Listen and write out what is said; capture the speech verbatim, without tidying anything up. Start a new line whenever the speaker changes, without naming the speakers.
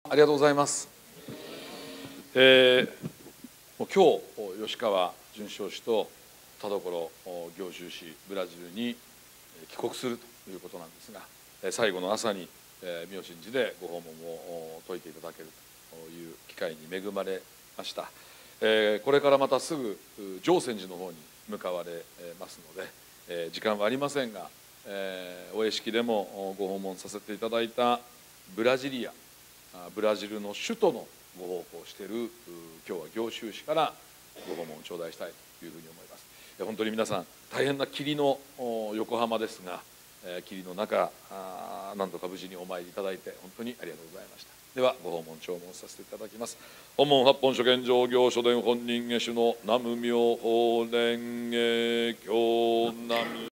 ありがとうございます。えー、もう今日吉川准将氏と田所行州氏ブラジルに帰国するということなんですが、最後の朝に妙心寺でご訪問を説いていただけるという機会に恵まれました。これからまたすぐ常泉寺の方に向かわれますので、時間はありませんが、お会式でもご訪問させていただいたブラジリア、ブラジルの首都のご奉公している今日は行州市からご訪問を頂戴したいというふうに思います。本当に皆さん大変な霧の横浜ですが、霧の中何とか無事にお参りいただいて本当にありがとうございました。ではご訪問聴聞させていただきます。本門八本所見上行書伝本人下手の南無妙法蓮華経南無